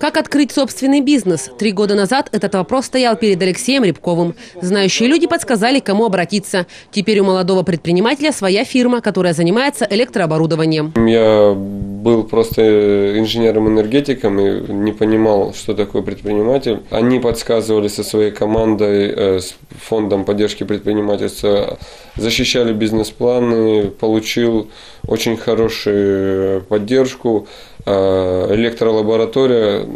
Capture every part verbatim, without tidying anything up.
Как открыть собственный бизнес? Три года назад этот вопрос стоял перед Алексеем Рябковым. Знающие люди подсказали, к кому обратиться. Теперь у молодого предпринимателя своя фирма, которая занимается электрооборудованием. Я был просто инженером-энергетиком и не понимал, что такое предприниматель. Они подсказывали со своей командой, с фондом поддержки предпринимательства, защищали бизнес-планы, получил очень хорошую поддержку. Электролаборатория,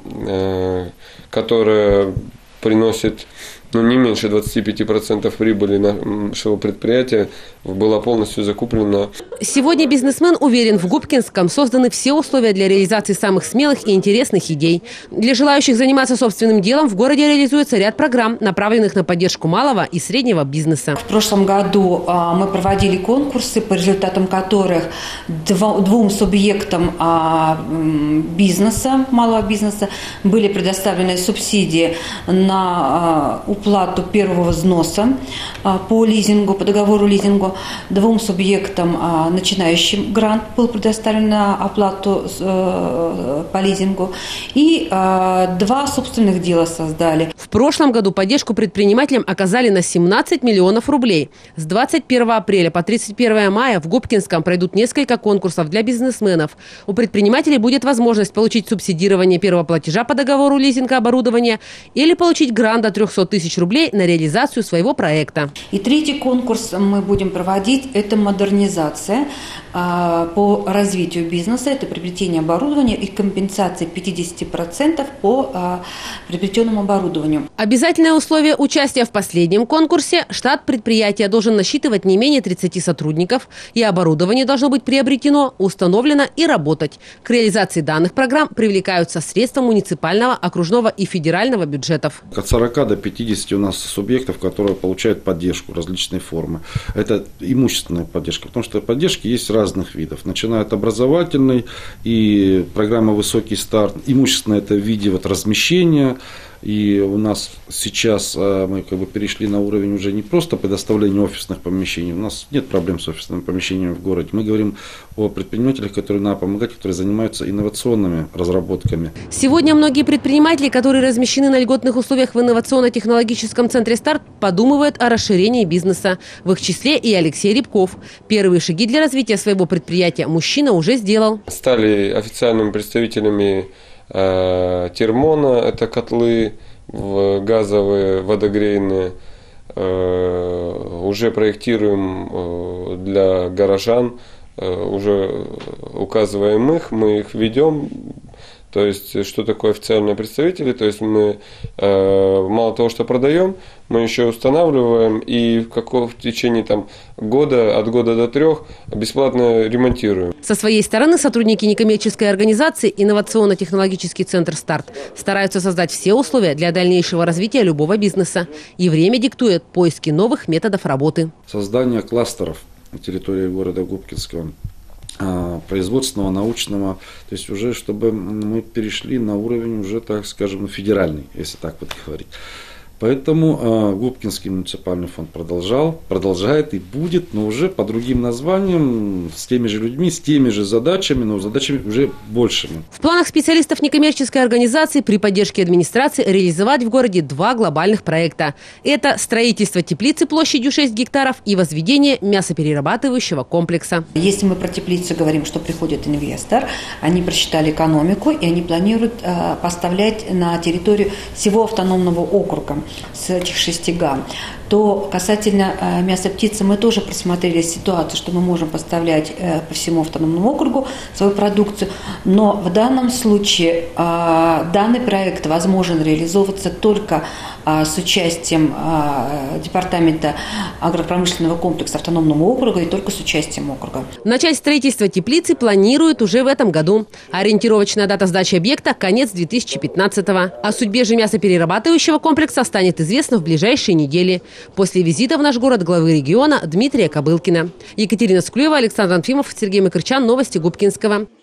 которая приносит ну, не меньше двадцати пяти процентов прибыли нашего предприятия, была полностью закуплена. Сегодня бизнесмен уверен, в Губкинском созданы все условия для реализации самых смелых и интересных идей. Для желающих заниматься собственным делом в городе реализуется ряд программ, направленных на поддержку малого и среднего бизнеса. В прошлом году мы проводили конкурсы, по результатам которых двум субъектам бизнеса, малого бизнеса, были предоставлены субсидии на уплату первого взноса по лизингу, по договору лизингу. Двум субъектам, начинающим, грант был предоставлен на оплату по лизингу. И два собственных дела создали. В прошлом году поддержку предпринимателям оказали на семнадцать миллионов рублей. С двадцать первого апреля по тридцать первое мая в Губкинском пройдут несколько конкурсов для бизнесменов. У предпринимателей будет возможность получить субсидирование первого платежа по договору лизинга оборудования или получить грант до трёхсот тысяч рублей на реализацию своего проекта. И третий конкурс мы будем проводить – это модернизация по развитию бизнеса, это приобретение оборудования и компенсация пятидесяти процентов по приобретенному оборудованию. Обязательное условие участия в последнем конкурсе – штат предприятия должен насчитывать не менее тридцати сотрудников, и оборудование должно быть приобретено, установлено и работать. К реализации данных программ привлекаются средства муниципального, окружного и федерального бюджетов. От сорока до пятидесяти у нас субъектов, которые получают поддержку, различные формы. Это имущественная поддержка, потому что поддержки есть разных видов. Начиная от образовательной и программа «Высокий старт». Имущественная – это в виде вот размещения. И у нас сейчас мы как бы перешли на уровень уже не просто предоставления офисных помещений. У нас нет проблем с офисными помещениями в городе. Мы говорим о предпринимателях, которые надо помогать, которые занимаются инновационными разработками. Сегодня многие предприниматели, которые размещены на льготных условиях в инновационно-технологическом центре «Старт», подумывают о расширении бизнеса. В их числе и Алексей Рябков. Первые шаги для развития своего предприятия мужчина уже сделал. Стали официальными представителями термона, это котлы газовые, водогрейные. Уже проектируем для горожан, уже указываем их, мы их ведем. То есть, что такое официальные представители? То есть, мы э, мало того, что продаем, мы еще устанавливаем и в, каком, в течение там, года, от года до трех бесплатно ремонтируем. Со своей стороны сотрудники некоммерческой организации «Инновационно-технологический центр «Старт» стараются создать все условия для дальнейшего развития любого бизнеса. И время диктует поиски новых методов работы. Создание кластеров на территории города Губкинского, производственного, научного, то есть уже чтобы мы перешли на уровень уже, так скажем, федеральный, если так вот говорить. Поэтому э, Губкинский муниципальный фонд продолжал, продолжает и будет, но уже по другим названиям, с теми же людьми, с теми же задачами, но задачами уже большими. В планах специалистов некоммерческой организации при поддержке администрации реализовать в городе два глобальных проекта. Это строительство теплицы площадью шесть гектаров и возведение мясоперерабатывающего комплекса. Если мы про теплицу говорим, что приходит инвестор, они просчитали экономику и они планируют э, поставлять на территорию всего автономного округа с этих шести га, то касательно э, мяса птицы мы тоже просмотрели ситуацию, что мы можем поставлять э, по всему автономному округу свою продукцию, но в данном случае э, данный проект возможен реализовываться только э, с участием э, департамента агропромышленного комплекса автономного округа и только с участием округа. Начать строительство теплицы планируют уже в этом году. Ориентировочная дата сдачи объекта – конец две тысячи пятнадцатого. О судьбе же мясоперерабатывающего комплекса станет известно в ближайшие недели. После визита в наш город главы региона Дмитрия Кобылкина. Екатерина Склюева, Александр Анфимов, Сергей Макарчан. Новости Губкинского.